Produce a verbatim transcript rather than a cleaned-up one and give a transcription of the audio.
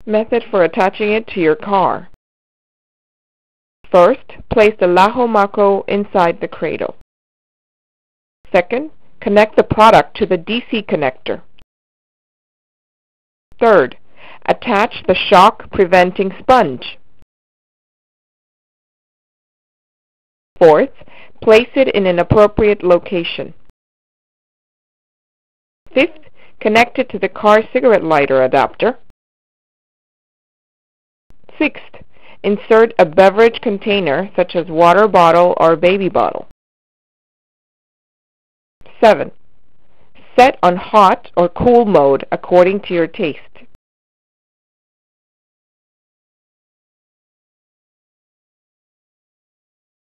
Method for attaching it to your car. First, place the Lajomaco inside the cradle. Second, connect the product to the D C connector. Third, attach the shock-preventing sponge. Fourth, place it in an appropriate location. Fifth, connect it to the car cigarette lighter adapter. Sixth, insert a beverage container such as water bottle or baby bottle. Seven, set on hot or cool mode according to your taste.